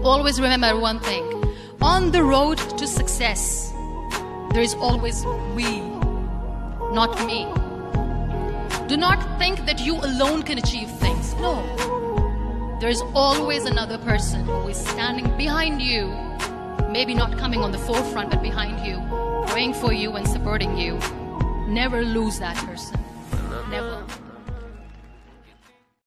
always remember one thing. On the road to success, there is always we, not me. Do not think that you alone can achieve things. No. There is always another person who is standing behind you, maybe not coming on the forefront, but behind you, praying for you and supporting you. Never lose that person. Never.